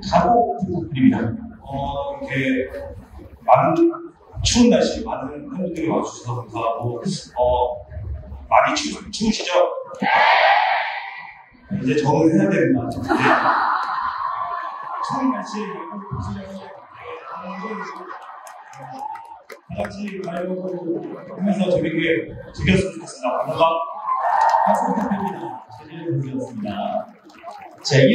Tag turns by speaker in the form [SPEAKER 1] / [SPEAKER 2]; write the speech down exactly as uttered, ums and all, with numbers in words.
[SPEAKER 1] 각오 부탁드립니다. 어, 이렇게 많은 추운 날씨, 많은 팬분들이 와주셔서 감사하고, 어, 많이 추, 추우시죠? 이제 적응해야 됩니다. 네. 추운 날씨에 다 같이 가요 하면서 재밌게 즐겼으면 좋겠습니다. 감사합니다. 박수 부탁드립니다. 최진일 선수였습니다.